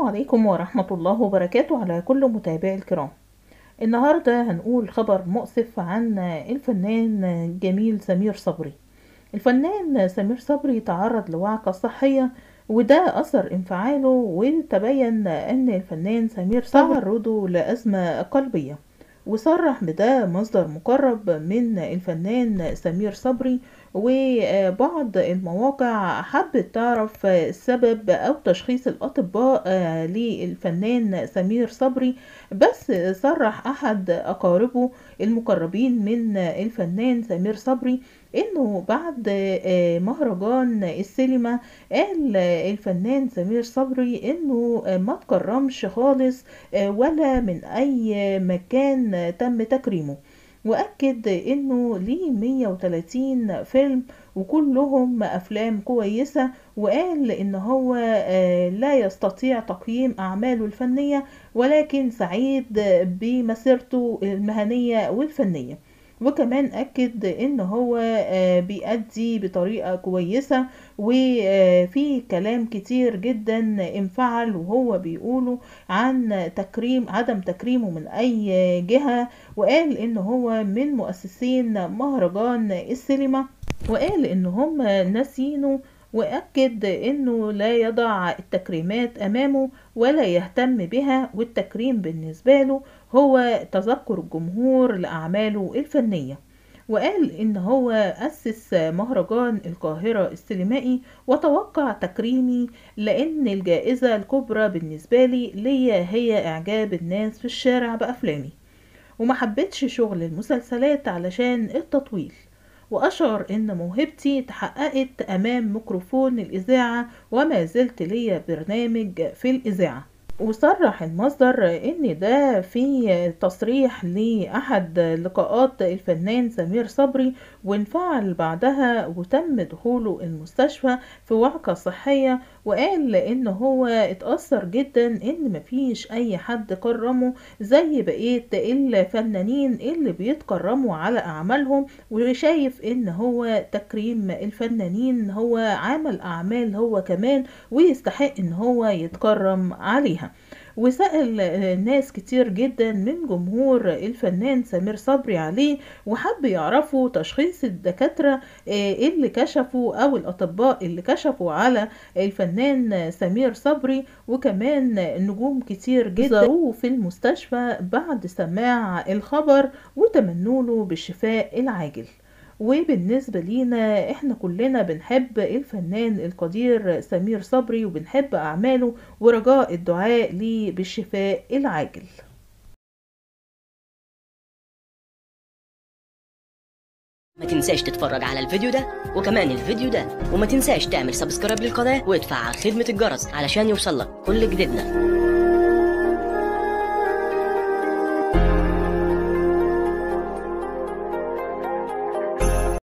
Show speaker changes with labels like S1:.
S1: عليكم ورحمة الله وبركاته على كل متابعي الكرام. النهاردة هنقول خبر مؤسف عن الفنان جميل سمير صبري. الفنان سمير صبري تعرض لوعكة صحية، وده أثر انفعاله، وتبين أن الفنان سمير صبري تعرضه لأزمة قلبية. وصرح بده مصدر مقرب من الفنان سمير صبري، وبعض المواقع حبت تعرف السبب أو تشخيص الأطباء للفنان سمير صبري. بس صرح أحد أقاربه المقربين من الفنان سمير صبري انه بعد مهرجان السينما قال الفنان سمير صبري انه ما تكرمش خالص ولا من اي مكان تم تكريمه، واكد انه ليه 130 فيلم وكلهم افلام كويسة، وقال ان هو لا يستطيع تقييم اعماله الفنية ولكن سعيد بمسيرته المهنية والفنية. وكمان أكد إن هو بيأدي بطريقة كويسة، وفي كلام كتير جدا انفعل وهو بيقوله عن عدم تكريمه من أي جهة، وقال إن هو من مؤسسين مهرجان السينما، وقال إن هم ناسينه، وأكد إنه لا يضع التكريمات أمامه ولا يهتم بها، والتكريم بالنسبة له هو تذكر الجمهور لأعماله الفنية. وقال إن هو أسس مهرجان القاهرة السينمائي وتوقع تكريمي، لأن الجائزة الكبرى بالنسبة لي هي إعجاب الناس في الشارع بأفلامي، ومحبتش شغل المسلسلات علشان التطويل، وأشعر إن موهبتي اتحققت أمام ميكروفون الإذاعة وما زلت ليا برنامج في الإذاعة. وصرح المصدر ان ده في تصريح لأحد لقاءات الفنان سمير صبري، وانفعل بعدها وتم دخوله المستشفى في وعكة صحية، وقال ان هو اتأثر جدا ان مفيش اي حد كرمه زي بقية الفنانين اللي بيتكرموا على اعمالهم، وشايف ان هو تكريم الفنانين هو عمل اعمال هو كمان ويستحق ان هو يتكرم عليها. وسأل ناس كتير جدا من جمهور الفنان سمير صبري عليه، وحب يعرفوا تشخيص الدكاترة اللي كشفوا او الاطباء اللي كشفوا على الفنان سمير صبري، وكمان نجوم كتير جدا زاروه في المستشفى بعد سماع الخبر وتمنوا له بالشفاء العاجل. وبالنسبة لينا احنا كلنا بنحب الفنان القدير سمير صبري وبنحب اعماله، ورجاء الدعاء ليه بالشفاء العاجل.
S2: ما تنساش تتفرج على الفيديو ده وكمان الفيديو ده، وما تنساش تعمل سبسكرايب للقناة وتفعل خدمة الجرس علشان يوصلك كل جديدنا.